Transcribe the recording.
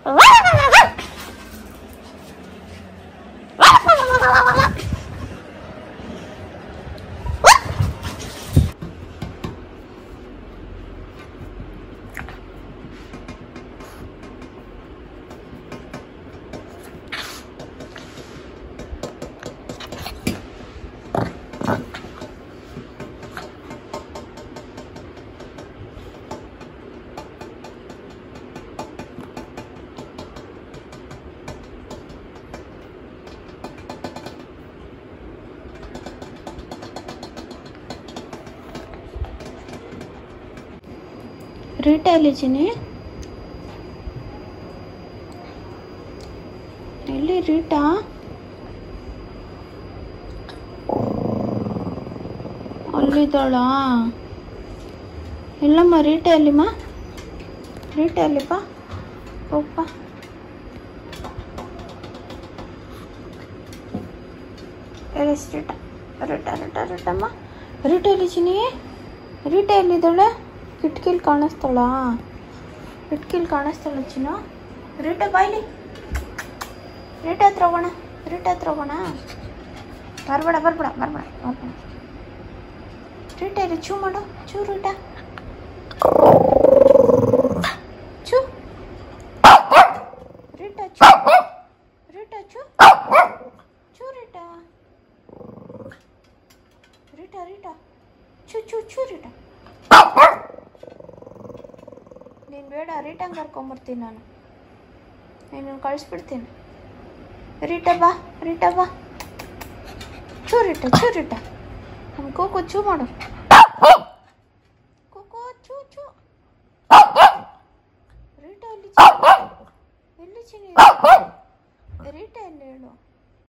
Rita ಎಲ್ಲಿ ಚಿನ್ನಿ? ಎಲ್ಲಿ ರೀಟಾ? ಅಲ್ಲಿದ್ದಾಳ? ಎಲ್ಲಮ್ಮ ರೀಟಾ ಎಲ್ಲಿಮ್ಮ? ರೀಟಾ ಎಲ್ಲಿಪ್ಪ? ಹೋಗಪ್ಪ. ಎಲ್ಲಿ ರೀಟಾ? ರೀಟಾ ರೀಟಾ ರೀಟಮ್ಮ. ರೀಟಾ ಎಲ್ಲಿ ಚಿನ್ನಿ? ರೀಟಾ ಎಲ್ಲಿದ್ದಾಳೆ? ಕಿಟಕಿಲಿ ಕಾಣಿಸ್ತಾಳ? ಕಿಟಕಿಲಿ ಕಾಣಿಸ್ತಾಳ ಚಿನ್ನ? ರೀಟಾ ಬಾಯ್ಲಿ. ರೀಟಾ ಹತ್ರ ಹೋಗೋಣ. ರೀಟಾ ಹತ್ರ ಹೋಗೋಣ. ಬರ್ಬೇಡ ಬರ್ಬೇಡ ಬರ್ಬೇಡ ಬರ್ಬೇಡ. ರೀಟಾ ಇಲ್ಲಿ ಚೂ ಮಾಡು. ಚೂ ರೀಟಾ. ಚೂ ರೀಟಾ ಚೂ. ರೀಟಾ ಚೂ. ಚೂ ರೀಟಾ. ರೀಟಾ ರೀಟಾ ಚೂ ಚೂ ಚೂ ರೀಟಾ. ನೀನು ಬೇಡ, ರೀಟಂಗೆ ಕರ್ಕೊಂಬರ್ತೀನಿ ನಾನು. ನೀನು ಕಳಿಸ್ಬಿಡ್ತೀನಿ. ರೀಟಾ ಬಾ. ರೀಟಾ ಬಾ. ಚೂ ರೀಟಾ ಚೂ ರೀಟಾ. ನಮ್ಮ ಕೋಕೋ ಚೂ ಮಾಡು. ಕೋಕೋ ಚೂ ಚೂ. ರೀಟಾ ಎಲ್ಲಿ ಚಿನ್ನಿ? ಎಲ್ಲಿ ಚಿನ್ನಿ?